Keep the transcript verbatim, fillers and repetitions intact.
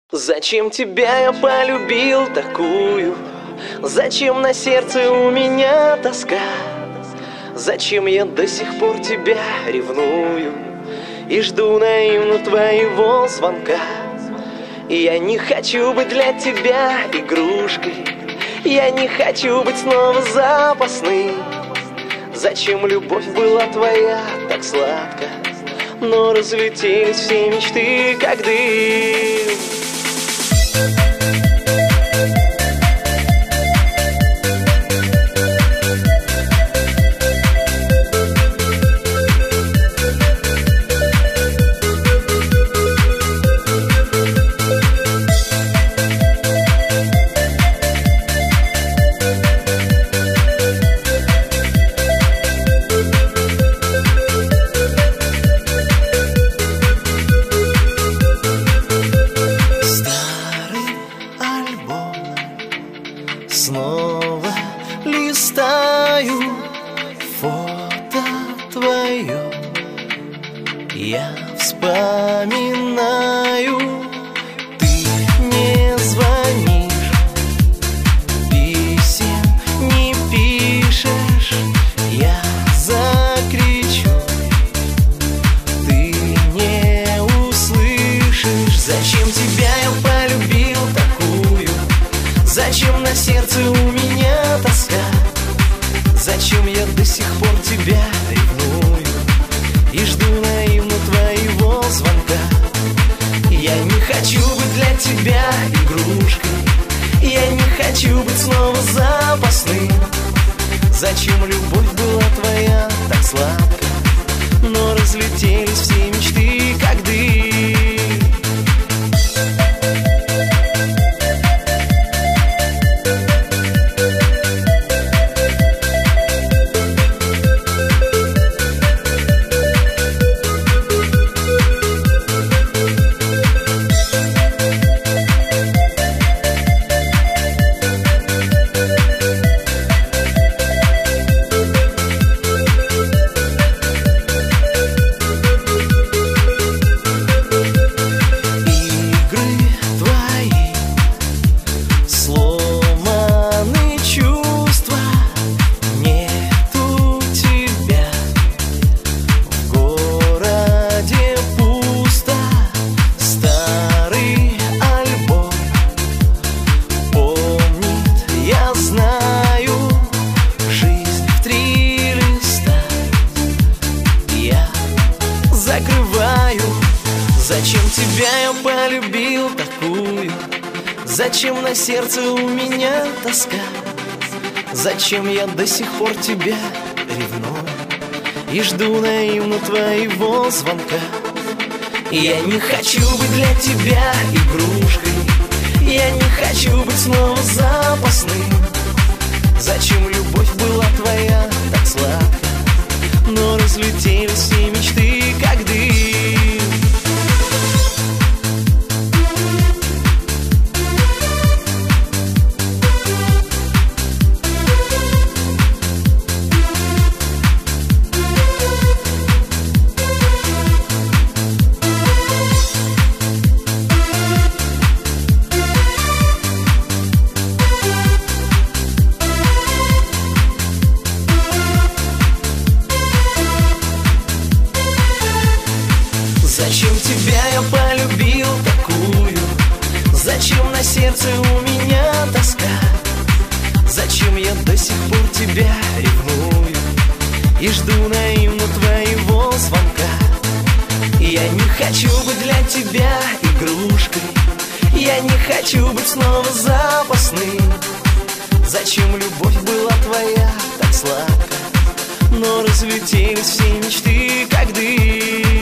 Зачем тебя я полюбил такую? Зачем на сердце у меня тоска? Зачем я до сих пор тебя ревную и жду наивно твоего звонка? Я не хочу быть для тебя игрушкой, я не хочу быть снова запасным. Зачем любовь была твоя так сладко, но разлетелись все мечты, как дым. Снова листаю фото твое, я вспоминаю. Ты не звонишь, писем не пишешь, я закричу, ты не услышишь. Зачем тебя я полюбил такую? Зачем на сердце у меня тоска? Зачем я до сих пор тебя ревную и жду наивно твоего звонка? Я не хочу быть для тебя игрушкой, я не хочу быть снова запасным. Зачем любовь была твоя так сладко, но разлетелись все мечты, как дым. Зачем тебя я полюбил такую? Зачем на сердце у меня тоска? Зачем я до сих пор тебя ревную и жду наивно твоего звонка? Я не хочу быть для тебя игрушкой, я не хочу быть снова запасным. Зачем любовь была твоя так сладко, но разлетелись все мечты, как дым. Зачем тебя я полюбил такую? Зачем на сердце у меня тоска? Зачем я до сих пор тебя ревную и жду наивно твоего звонка? Я не хочу быть для тебя игрушкой, я не хочу быть снова запасным. Зачем любовь была твоя так сладко, но разлетелись все мечты, как дым.